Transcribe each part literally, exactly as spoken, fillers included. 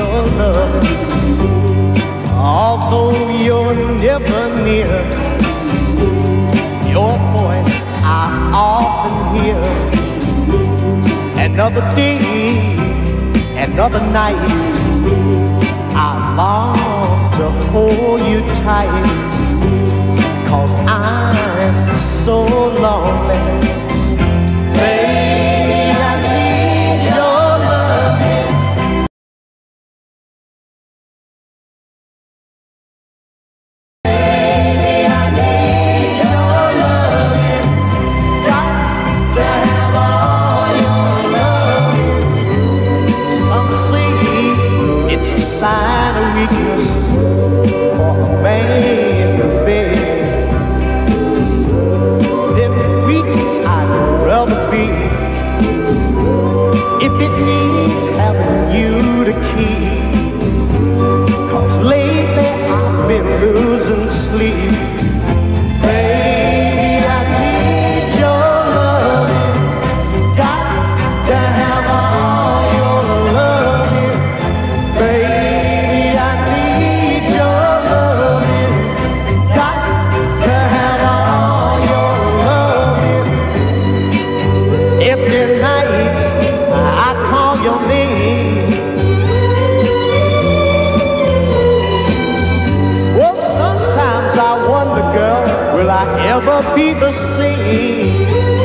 your loving. Although you're never near, your voice I often hear. Another day, another night, I long to hold you tight, 'cause I'm so lonely. Baby, I need your loving. Baby, I need your loving. Got to have all your loving. Some say it's a sign of weakness for a man to beg. Every week I'd rather be, if it means having you to keep. 'Cause lately I've been losing sleep. Baby, I need your loving. Got to have all your loving. Baby, I need your loving. Got to have all your loving. Empty nights, I call your name. Well, sometimes I wonder, girl, will I ever be the same?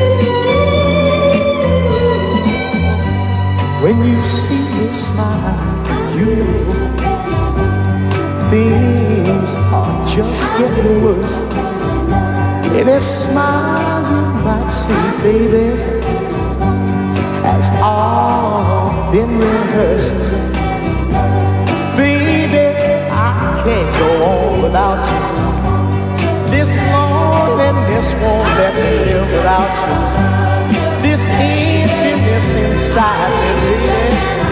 When you see me smile, you know things are just getting worse. Any smile you might see, baby, has all been rehearsed. Baby, I can't go on without you. This loneliness won't let me live without you. This emptiness inside me, baby,